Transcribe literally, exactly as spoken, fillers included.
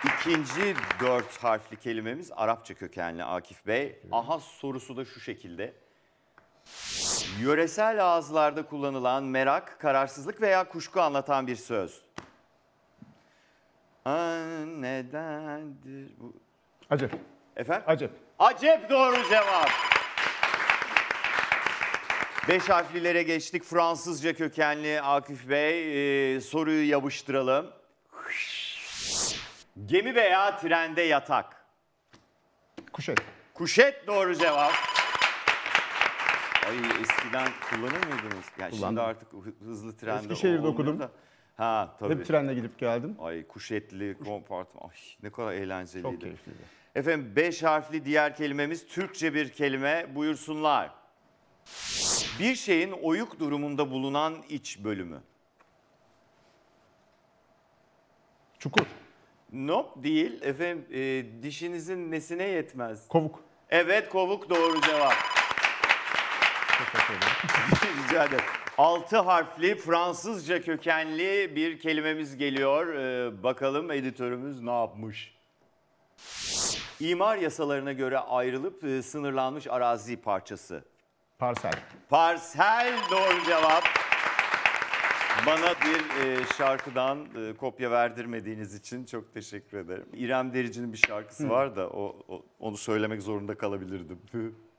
İkinci dört harfli kelimemiz Arapça kökenli Akif Bey. Aha sorusu da şu şekilde. Yöresel ağızlarda kullanılan merak, kararsızlık veya kuşku anlatan bir söz. Aa, nedendir bu? Acep. Efendim? Acep. Acep doğru cevap. Beş harflilere geçtik. Fransızca kökenli Akif Bey. Ee, soruyu yapıştıralım. Gemi veya trende yatak. Kuşet. Kuşet doğru cevap. Ay eskiden kullanır mıydınız? Yani şimdi Kullandım. artık hı- hızlı trende Eskişehir'de olmuyor okudum. da. Ha tabii. Hep trenle gidip geldim. Ay kuşetli kompartman. Ay ne kadar eğlenceliydi. Çok keyifliydi. Efendim beş harfli diğer kelimemiz Türkçe bir kelime. Buyursunlar. Bir şeyin oyuk durumunda bulunan iç bölümü. Çukur. Nope değil. Efendim e, dişinizin nesine yetmez? Kovuk. Evet kovuk doğru cevap. Teşekkür ederim. Rica ederim. Altı harfli Fransızca kökenli bir kelimemiz geliyor. Ee, bakalım editörümüz ne yapmış? İmar yasalarına göre ayrılıp e, sınırlanmış arazi parçası. Parsel. Parsel doğru cevap. Bana bir e, şarkıdan e, kopya verdirmediğiniz için çok teşekkür ederim. İrem Derici'nin bir şarkısı var da o, o, onu söylemek zorunda kalabilirdim.